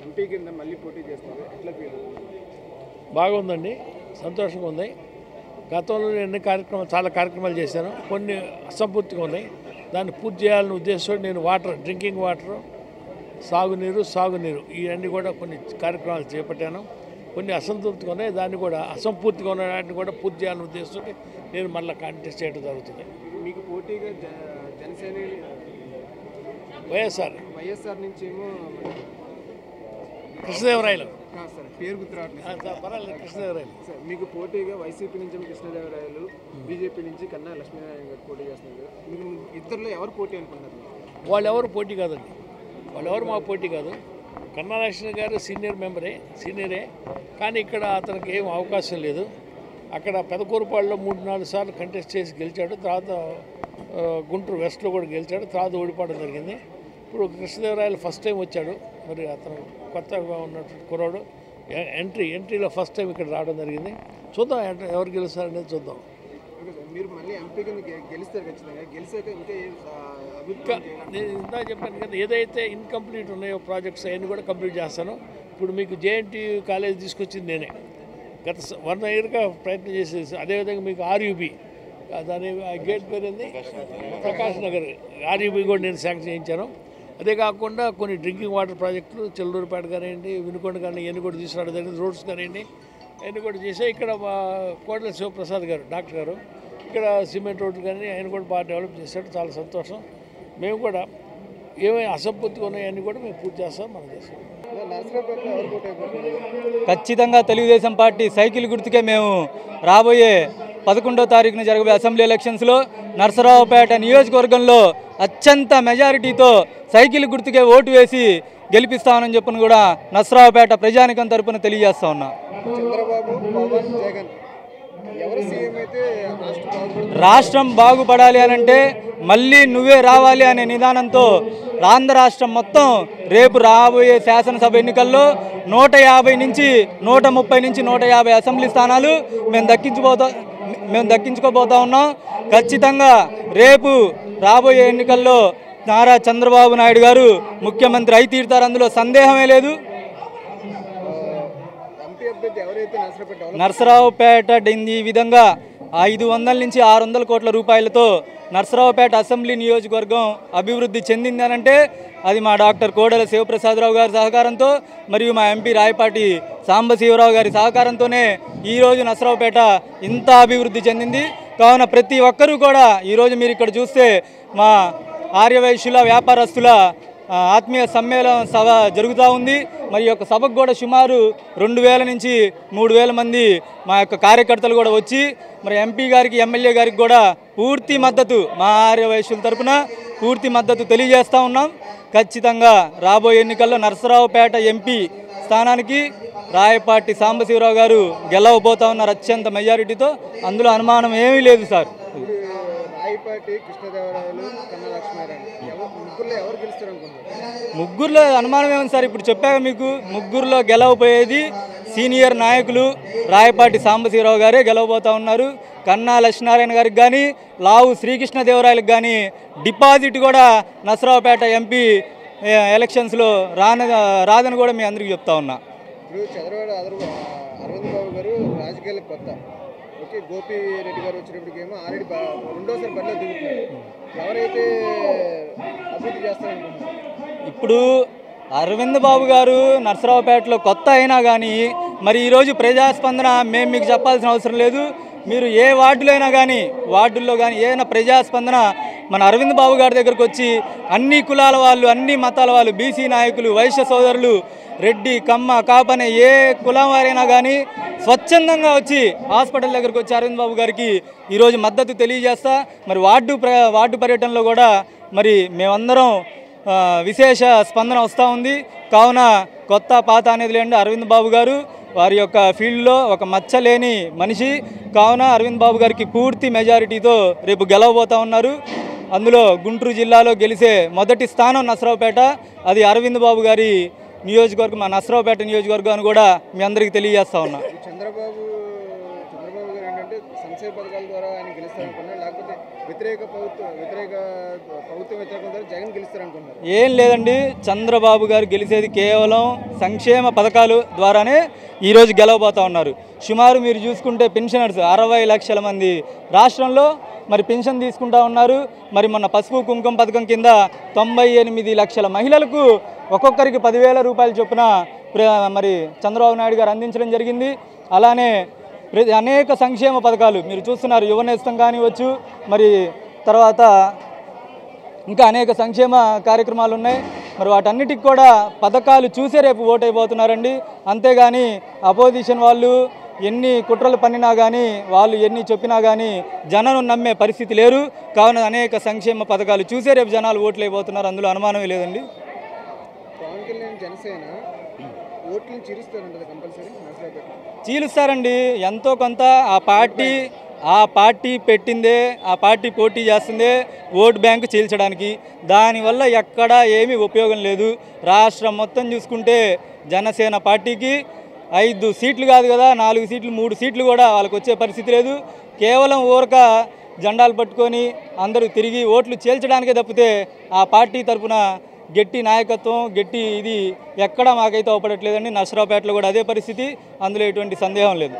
MP కింద మళ్ళీ పోటీ చేస్తున్నారు, ఎట్లా ఫీల్ అవుతుంది? బాగుందండి, సంతోషంగా ఉంది. గతంలో నేను చాలా కార్యక్రమాలు చేశాను, కొన్ని అసంపూర్తిగా ఉన్నాయి. దాన్ని పూర్తి చేయాలనే ఉద్దేశంతో నేను డ్రింకింగ్ వాటర్, సాగునీరు ఇవన్నీ కూడా కొన్ని కార్యక్రమాలు చేపట్టాను. కొన్ని అసంతృప్తిగా ఉన్నాయి, దాన్ని కూడా అసంపూర్తిగా ఉన్న వాటిని కూడా పూర్తి చేయాలనే ఉద్దేశంతో నేను మళ్ళీ కాంటెస్ట్ చేయడం జరుగుతుంది. మీకు పోటీగా జనసేన వైఎస్ఆర్ నుంచి ఏమో కృష్ణదేవరాయలు సార్, పేరు గుర్తురావట్లేదు. పర్వాలేదు, కృష్ణదేవరాయలు సార్ మీకు పోటీగా వైసీపీ నుంచి కృష్ణదేవరాయలు, బీజేపీ నుంచి కన్నా లక్ష్మీనారాయణ గారు పోటీ చేస్తున్నారు. మీకు ఇద్దరులో ఎవరు పోటీ అనుకుంటారు? వాళ్ళు ఎవరు పోటీ కాదండి, వాళ్ళు ఎవరు మా పోటీ కాదు. కన్నా లక్ష్మీ గారు సీనియరే, కానీ ఇక్కడ అతనికి ఏం అవకాశం లేదు. అక్కడ పెదకూరుపాడులో 3-4 సార్లు కంటెస్ట్ చేసి గెలిచాడు. తర్వాత గుంటూరు వెస్ట్లో కూడా గెలిచాడు, తర్వాత ఓడిపోవడం జరిగింది. ఇప్పుడు కృష్ణదేవరాయలు ఫస్ట్ టైం వచ్చాడు. మరి అతను కొత్తగా ఉన్నటువంటి కుర్రాడు, ఎంట్రీలో ఫస్ట్ టైం ఇక్కడ రావడం జరిగింది. చూద్దాం ఎవరు గెలుస్తారనేది చూద్దాం. మీరు మళ్ళీ ఎంపీ కింద గెలుస్తారు ఖచ్చితంగా. గెలిచాక ఇంకా నేను ఇందాక చెప్పాను కదా, ఏదైతే ఇన్కంప్లీట్ ఉన్నాయో ప్రాజెక్ట్స్ అవన్నీ కూడా కంప్లీట్ చేస్తాను. ఇప్పుడు మీకు జేఎన్టీ కాలేజ్ తీసుకొచ్చింది నేనే, గత 1 ఇయర్గా ప్రయత్నం చేసేసి. అదేవిధంగా మీకు ఆర్యూబీ, దాని గేట్ పేరు ఏంది, ప్రకాష్ నగర్ ఆర్యూబీ కూడా నేను శాంక్షన్ చేయించాను. అదే కాకుండా కొన్ని డ్రింకింగ్ వాటర్ ప్రాజెక్టులు చిల్లూరుపేట కానివ్వండి, వినుకొండ కానీ ఇవన్నీ కూడా తీసుకురావడం జరిగింది. రోడ్స్ కానివ్వండి అవన్నీ కూడా చేసే. ఇక్కడ కోటల శివప్రసాద్ గారు, డాక్టర్ గారు, ఇక్కడ సిమెంట్ రోడ్లు కానీ ఆయన కూడా బాగా డెవలప్ చేశాడు. చాలా సంతోషం. మేము కూడా ఏమైనా అసంపూర్తిగా ఉన్నాయన్నీ కూడా మేము పూర్తి చేస్తాం, మనం చేస్తాం. ఖచ్చితంగా తెలుగుదేశం పార్టీ సైకిల్ గుర్తుకే మేము రాబోయే 11వ తారీఖున జరగబోయే అసెంబ్లీ ఎలక్షన్స్లో నరసరావుపేట నియోజకవర్గంలో అత్యంత మెజారిటీతో సైకిల్ గుర్తుకే ఓటు వేసి గెలిపిస్తామని చెప్పని కూడా నరసరావుపేట ప్రజానికం తరపున తెలియజేస్తా ఉన్నా. రాష్ట్రం బాగుపడాలి అనంటే మళ్ళీ నువ్వే రావాలి అనే నిదానంతో ఆంధ్ర రాష్ట్రం మొత్తం రేపు రాబోయే శాసనసభ ఎన్నికల్లో 150 నుంచి 130 నుంచి 150 అసెంబ్లీ స్థానాలు మేము దక్కించుకోబోతా ఉన్నాం. ఖచ్చితంగా రేపు రాబోయే ఎన్నికల్లో నారా చంద్రబాబు నాయుడు గారు ముఖ్యమంత్రి అయి తీరుతారు, అందులో సందేహమే లేదు. నరసరావుపేట ఈ విధంగా 500 నుంచి 600 కోట్ల రూపాయలతో నరసరావుపేట అసెంబ్లీ నియోజకవర్గం అభివృద్ధి చెందింది అనంటే అది మా డాక్టర్ కోడెల శివప్రసాదరావు గారి సహకారంతో మరియు మా ఎంపీ రాయపాటి సాంబశివరావు గారి సహకారంతోనే ఈరోజు నరసరావుపేట ఇంత అభివృద్ధి చెందింది. కావున ప్రతి ఒక్కరూ కూడా ఈరోజు మీరు ఇక్కడ చూస్తే మా ఆర్యవైశ్యుల వ్యాపారస్తుల ఆత్మీయ సమ్మేళన సభ జరుగుతూ ఉంది. మరి యొక్క సభకు కూడా సుమారు 2000 నుంచి 3000 మంది మా యొక్క కార్యకర్తలు కూడా వచ్చి మరి ఎంపీ గారికి, ఎమ్మెల్యే గారికి కూడా పూర్తి మద్దతు, మా ఆర్యవైశ్యుల తరపున పూర్తి మద్దతు తెలియజేస్తూ ఉన్నాం. ఖచ్చితంగా రాబోయే ఎన్నికల్లో నరసరావుపేట ఎంపీ స్థానానికి రాయపాటి సాంబశివరావు గారు గెలవబోతా ఉన్నారు అత్యంత మెజారిటీతో, అందులో అనుమానం ఏమీ లేదు సార్. ముగ్గురులో అనుమానం ఏముంది సార్, ఇప్పుడు చెప్పాక మీకు. ముగ్గురులో గెలవబోయేది సీనియర్ నాయకులు రాయపాటి సాంబశివరావు గారే గెలవబోతా ఉన్నారు. కన్నా లక్ష్మీనారాయణ గారికి కానీ, లావు శ్రీకృష్ణ దేవరాయలకు కానీ డిపాజిట్ కూడా నరసరావుపేట ఎంపీ ఎలక్షన్స్లో రాదని కూడా మీ అందరికీ చెప్తా ఉన్నా. అరవింద్ బాబు గారు రాజకీయాలకు కొత్త, ఓకే, గోపి రెడ్డి గారు వచ్చినప్పటికేమో ఆల్రెడీ 2వ బరిలో దిగుతున్నారు. ఎవరైతే అభివృద్ధి చేస్తారనుకుంటున్నారు? ఇప్పుడు అరవింద్ బాబు గారు నరసరావుపేటలో కొత్త అయినా కానీ మరి ఈరోజు ప్రజాస్పందన మేము మీకు చెప్పాల్సిన అవసరం లేదు. మీరు ఏ వార్డులో కానీ ఏదైనా ప్రజాస్పందన మన అరవింద్ బాబు గారి దగ్గరకు వచ్చి అన్ని కులాల వాళ్ళు, అన్ని మతాల వాళ్ళు, బీసీ నాయకులు, వైశ్య సోదరులు, రెడ్డి, కమ్మ, కాపనే ఏ కులం వారైనా కానీ స్వచ్ఛందంగా వచ్చి హాస్పిటల్ దగ్గరకు వచ్చి అరవింద్ బాబు గారికి ఈరోజు మద్దతు తెలియజేస్తా. మరి వార్డు పర్యటనలో కూడా మరి మేమందరం విశేష స్పందన వస్తూ ఉంది. కావున కొత్త పాత అనేది లేండి, అరవింద్ బాబు గారు వారి యొక్క ఫీల్డ్లో ఒక మచ్చలేని మనిషి. కావున అరవింద్ బాబు గారికి పూర్తి మెజారిటీతో రేపు గెలవబోతూ ఉన్నారు. అందులో గుంటూరు జిల్లాలో గెలిచే మొదటి స్థానం నరసరావుపేట, అది అరవింద్ బాబు గారి నియోజకవర్గం, మా నరసరావుపేట నియోజకవర్గం అని కూడా మీ అందరికీ తెలియజేస్తా ఉన్నా. చంద్రబాబు గారు ఏంటంటే సంక్షేమ పథకాల ద్వారా ఆయన గెలుస్తారనుకున్నా, లేకపోతే వ్యతిరేక ప్రభుత్వం వ్యతిరేకంగా జగన్ గెలుస్తారనుకుంటున్నారు? ఏం లేదండి, చంద్రబాబు గారు గెలిచేది కేవలం సంక్షేమ పథకాలు ద్వారానే ఈరోజు గెలవబోతూ ఉన్నారు. సుమారు మీరు చూసుకుంటే పెన్షనర్స్ 60 లక్షల మంది రాష్ట్రంలో మరి పెన్షన్ తీసుకుంటా ఉన్నారు. మరి మొన్న పసుపు కుంకుమ పథకం కింద 98 లక్షల మహిళలకు ఒక్కొక్కరికి 10,000 రూపాయల చొప్పున మరి చంద్రబాబు నాయుడు గారు అందించడం జరిగింది. అలానే అనేక సంక్షేమ పథకాలు మీరు చూస్తున్నారు, యువనేస్తం కానివచ్చు, మరి తర్వాత ఇంకా అనేక సంక్షేమ కార్యక్రమాలు ఉన్నాయి. మరి వాటన్నిటికి కూడా పథకాలు చూసే రేపు ఓటైపోతున్నారండి. అంతేగాని అపోజిషన్ వాళ్ళు ఎన్ని కుట్రలు పన్నినా కానీ, వాళ్ళు ఎన్ని చెప్పినా కానీ జనం నమ్మే పరిస్థితి లేరు. కావున అనేక సంక్షేమ పథకాలు చూసే రేపు జనాలు ఓట్లు అయిపోతున్నారు, అందులో అనుమానమే లేదండి. పవన్ కళ్యాణ్ జనసేన ఓట్లను చీలుస్తారండి. ఎంతో కొంత ఆ పార్టీ పెట్టిందే, ఆ పార్టీ పోటీ చేస్తుందే ఓటు బ్యాంకు చీల్చడానికి. దానివల్ల ఎక్కడా ఏమీ ఉపయోగం లేదు. రాష్ట్రం మొత్తం చూసుకుంటే జనసేన పార్టీకి 5 సీట్లు కాదు కదా, 4 సీట్లు 3 సీట్లు కూడా వాళ్ళకి వచ్చే పరిస్థితి లేదు. కేవలం ఊరక జెండాలు పట్టుకొని అందరూ తిరిగి ఓట్లు చీల్చడానికే తప్పితే ఆ పార్టీ తరఫున గట్టి నాయకత్వం, గట్టి ఇది ఎక్కడా మాకైతే అవపడట్లేదండి. నరసరావుపేటలో కూడా అదే పరిస్థితి, అందులో ఎటువంటి సందేహం లేదు.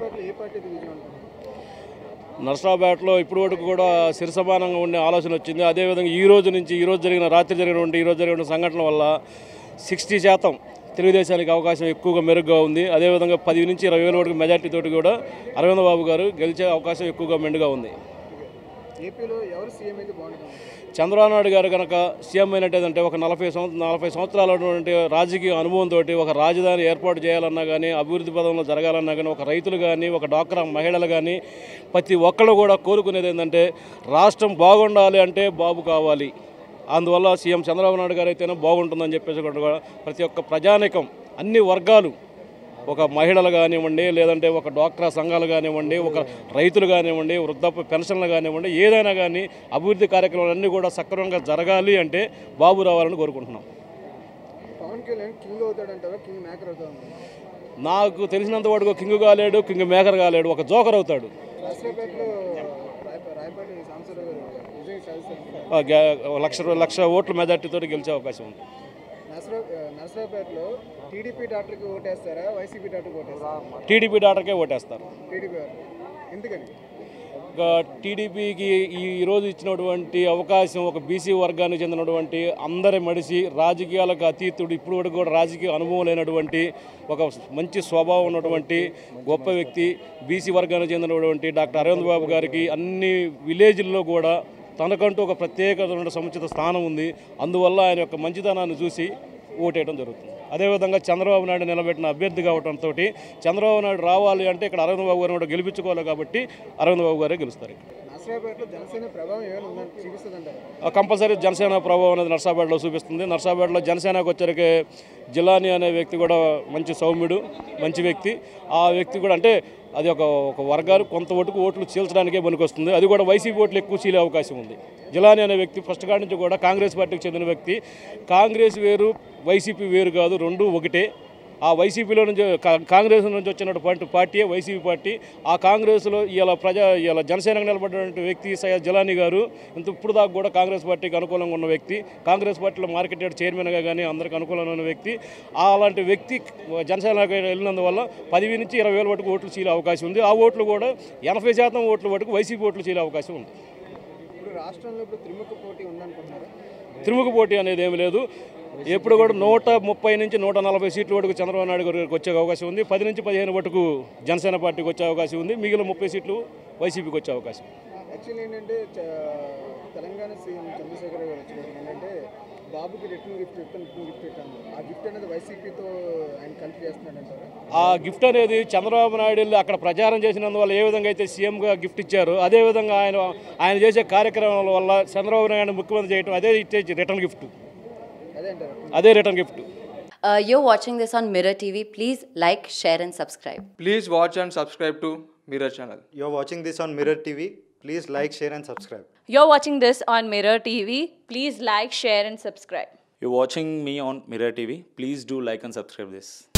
నరసరావుపేటలో ఇప్పటి వరకు కూడా శిరసమానంగా ఉండే ఆలోచన వచ్చింది. అదేవిధంగా ఈ రోజు రాత్రి జరిగిన సంఘటన వల్ల 60% తెలుగుదేశానికి అవకాశం ఎక్కువగా మెరుగ్గా ఉంది. అదేవిధంగా 10 నుంచి 20,000 వరకు మెజార్టీ తోటి కూడా అరవింద్ బాబు గారు గెలిచే అవకాశం ఎక్కువగా మెండుగా ఉంది. ఏపీలో ఎవరు సీఎం అయితే బాగుంటుంది? చంద్రబాబు నాయుడు గారు కనుక సీఎం అయినట్టేదంటే ఒక 40 సంవత్సరాల రాజకీయ అనుభవంతో ఒక రాజధాని ఏర్పాటు చేయాలన్నా కానీ, అభివృద్ధి పదంలో జరగాలన్నా కానీ, ఒక రైతులు కానీ, ఒక డ్వాక్రా మహిళలు కానీ ప్రతి ఒక్కళ్ళు కూడా కోరుకునేది ఏంటంటే రాష్ట్రం బాగుండాలి అంటే బాబు కావాలి. అందువల్ల సీఎం చంద్రబాబు నాయుడు గారు అయితేనే బాగుంటుందని చెప్పేసి కూడా ప్రతి ఒక్క ప్రజానికం, అన్ని వర్గాలు, ఒక మహిళలు కానివ్వండి, లేదంటే ఒక డ్వాక్రా సంఘాలు కానివ్వండి, ఒక రైతులు కానివ్వండి, వృద్ధాప్య పెన్షన్లు కానివ్వండి, ఏదైనా కానీ అభివృద్ధి కార్యక్రమాలన్నీ కూడా సక్రమంగా జరగాలి అంటే బాబు రావాలని కోరుకుంటున్నాం. పవన్ కళ్యాణ్ కింగ్ అవుతాడంటారా, కింగ్ మేకర్ అవుతాడు? నాకు తెలిసినంత వరకు కింగ్ కాలేడు, కింగ్ మేకర్ కాలేడు, ఒక జోకర్ అవుతాడు. లక్ష ఓట్ల మెజార్టీతో గెలిచే అవకాశం ఉంది. నరసరావుపేటలో టీడీపీ డాక్టర్కి ఓటేస్తారా, వైసీపీ డాక్టర్కి ఓటేస్తారా? టీడీపీ డాక్టర్కే ఓటేస్తారు. ఎందుకని? టీడీపీకి ఈరోజు ఇచ్చినటువంటి అవకాశం ఒక బీసీ వర్గానికి చెందినటువంటి అందరి మడిసి రాజకీయాలకు అతీతుడు, ఇప్పుడు వరకు కూడా రాజకీయ అనుభవం లేనటువంటి ఒక మంచి స్వభావం ఉన్నటువంటి గొప్ప వ్యక్తి, బీసీ వర్గానికి చెందినటువంటి డాక్టర్ అరవింద్ బాబు గారికి అన్ని విలేజ్ల్లో కూడా తనకంటూ ఒక ప్రత్యేకమైన సముచిత స్థానం ఉంది. అందువల్ల ఆయన యొక్క మంచితనాన్ని చూసి ఓటేయడం జరుగుతుంది. అదేవిధంగా చంద్రబాబు నాయుడు నిలబెట్టిన అభ్యర్థి కావడంతో చంద్రబాబు నాయుడు రావాలి అంటే ఇక్కడ అరవింద్ బాబు గారిని కూడా గెలిపించుకోవాలి కాబట్టి అరవింద్ బాబు గారే గెలుస్తారు. కంపల్సరీ జనసేన ప్రభావం అనేది నరసరావుపేటలో చూపిస్తుంది. నరసరావుపేటలో జనసేనకు వచ్చరికి జిలాని అనే వ్యక్తి కూడా మంచి సౌమ్యుడు, మంచి వ్యక్తి. ఆ వ్యక్తి కూడా అంటే అది ఒక వర్గాలు కొంత ఓట్లు చీల్చడానికే పనికొస్తుంది. అది కూడా వైసీపీ ఓట్లు ఎక్కువ చీలే అవకాశం ఉంది. జిలాని అనే వ్యక్తి ఫస్ట్ కాడి నుంచి కూడా కాంగ్రెస్ పార్టీకి చెందిన వ్యక్తి. కాంగ్రెస్ వేరు, వైసీపీ వేరు కాదు, రెండు ఒకటే. ఆ వైసీపీలో నుంచి కాంగ్రెస్ నుంచి వచ్చినటువంటి పార్టీయే వైసీపీ పార్టీ. ఆ కాంగ్రెస్లో ఇలా జనసేనకు నిలబడినటువంటి వ్యక్తి జిలాని గారు ఇప్పుడు దాకా కూడా కాంగ్రెస్ పార్టీకి అనుకూలంగా ఉన్న వ్యక్తి. కాంగ్రెస్ పార్టీలో మార్కెట్ యార్డ్ చైర్మన్గా కానీ అందరికీ అనుకూలంగా ఉన్న వ్యక్తి. అలాంటి వ్యక్తి జనసేనకు వెళ్ళినందువల్ల 10 నుంచి 20,000 వరకు ఓట్లు చీలే అవకాశం ఉంది. ఆ ఓట్లు కూడా 80% ఓట్ల వరకు వైసీపీ ఓట్లు చీలే అవకాశం ఉంది. రాష్ట్రంలో త్రిముఖ పోటీ ఉందనుకుంటున్నారు? త్రిముఖ పోటీ అనేది ఏమి లేదు. ఎప్పుడు కూడా 130 నుంచి 140 సీట్ల వరకు చంద్రబాబు నాయుడు గారికి వచ్చే అవకాశం ఉంది. 10 నుంచి 15 వరకు జనసేన పార్టీకి వచ్చే అవకాశం ఉంది. మిగిలిన 30 సీట్లు వైసీపీకి వచ్చే అవకాశం. యాక్చువల్లీ ఏంటంటే తెలంగాణ సీఎం చంద్రశేఖర్ గారు వచ్చినప్పుడు ఏంటంటే బాబుకి రిటర్న్ గిఫ్ట్ పెట్టాను. ఆ గిఫ్ట్ అనేది వైసీపీతో ఆయన కలిపి చేస్తున్నాడంటారు. ఆ గిఫ్ట్ అనేది చంద్రబాబు నాయుడు అక్కడ ప్రచారం చేసినందువల్ల ఏ విధంగా అయితే సీఎంగా గిఫ్ట్ ఇచ్చారో అదేవిధంగా ఆయన చేసే కార్యక్రమాల వల్ల చంద్రబాబు నాయుడు ముఖ్యమంత్రి చేయడం అదే రిటర్న్ గిఫ్ట్. అదే return gift. You're watching this on Mirror TV. Please like, share and subscribe. Please watch and subscribe to Mirror channel. You're watching this on Mirror TV. Please like, share and subscribe. You're watching this on Mirror TV. Please like, share and subscribe. You're watching me on Mirror TV. Please do like and subscribe this.